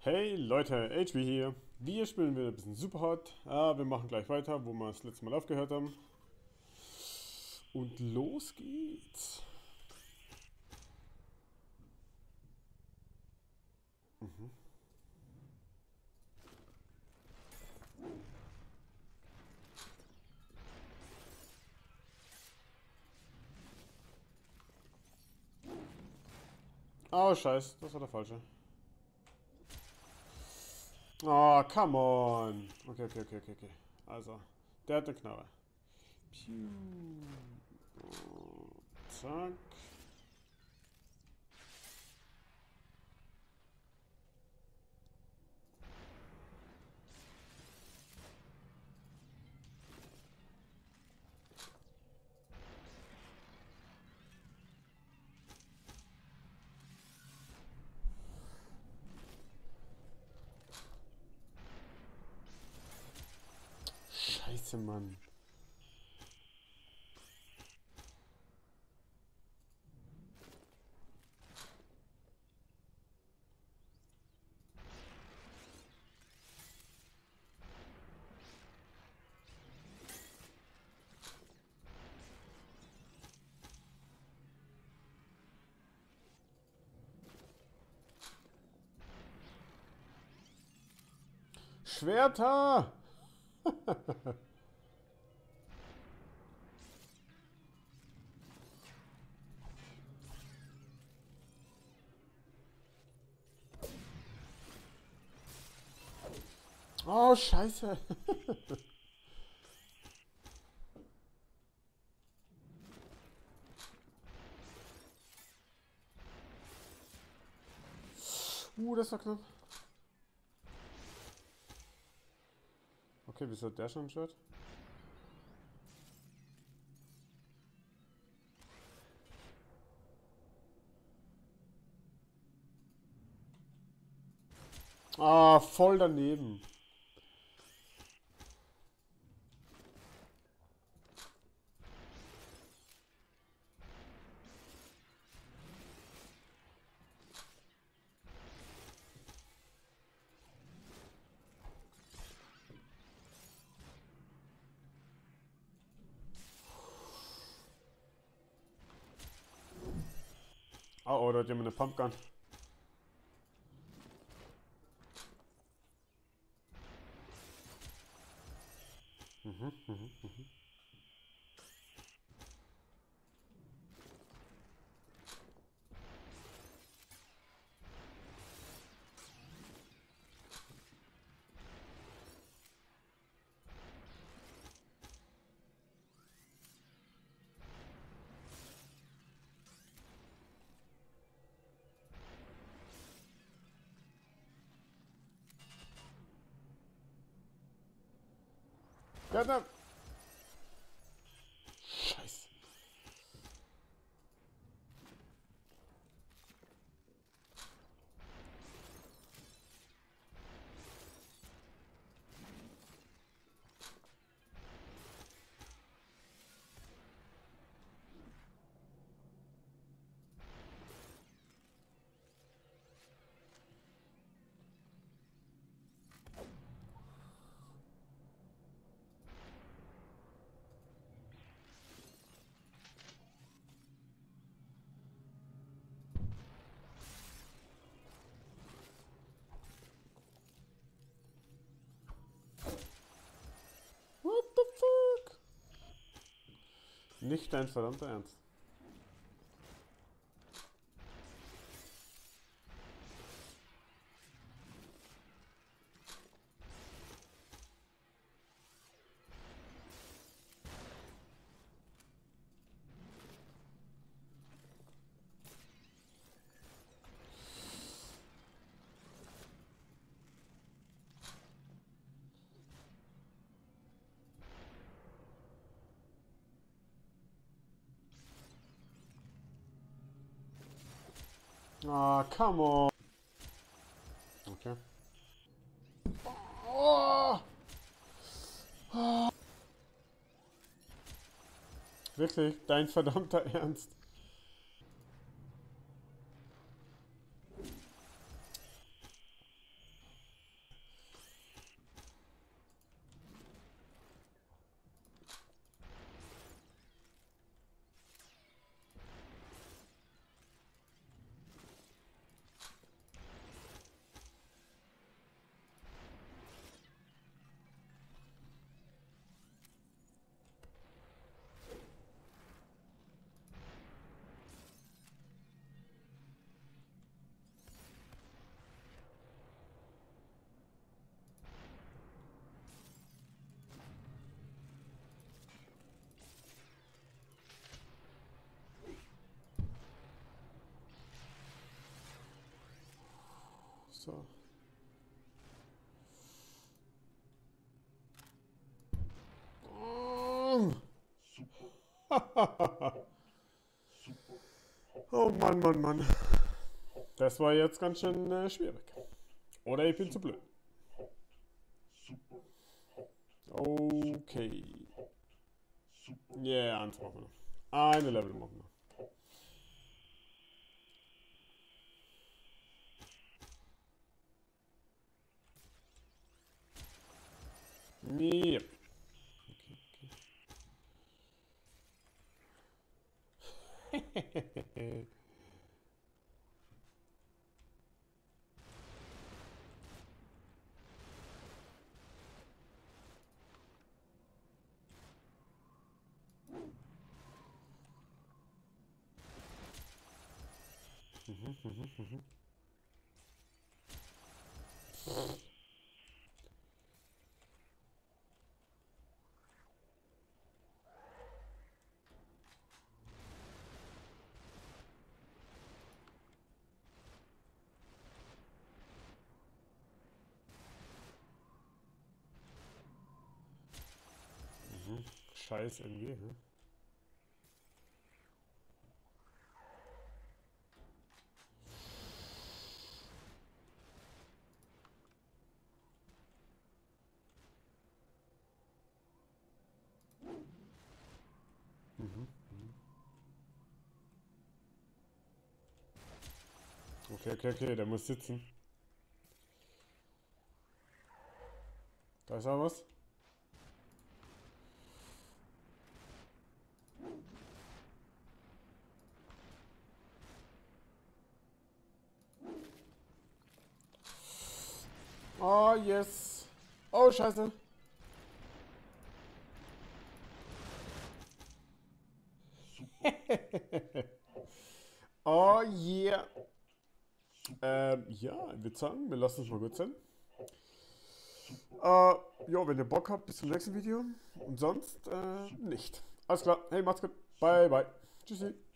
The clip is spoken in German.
Hey Leute, HB hier. Wir spielen wieder ein bisschen Superhot. Wir machen gleich weiter, wo wir das letzte Mal aufgehört haben. Und los geht's. Oh, scheiße, das war der falsche. Oh, come on. Okay. Also, der hat eine Knarre. Piu. Zack. Scheiße, Mann. Schwerter! Oh, scheiße. Das war knapp. Okay, wieso hat der schon ein Shirt? Ah, voll daneben. Oh, da hat jemand eine Pumpgun. Ja. Scheiße. What the fuck? Nicht dein verdammter Ernst. Ah, come on. Okay. Oh! Wirklich, dein verdammter Ernst. So. Oh Mann, Mann, Mann. Das war jetzt ganz schön schwierig. Oder ich bin zu blöd. Okay. Yeah, eins machen wir. Eine Level machen wir. Yep. Okay. Scheiß irgendwie, ne? Okay, der muss sitzen. Da ist auch was. Oh, yes. Oh, scheiße. Oh, yeah. Ja, ich würde sagen, wir lassen es mal gut sein. Ja, wenn ihr Bock habt, bis zum nächsten Video. Und sonst nicht. Alles klar. Hey, macht's gut. Bye, bye. Tschüssi.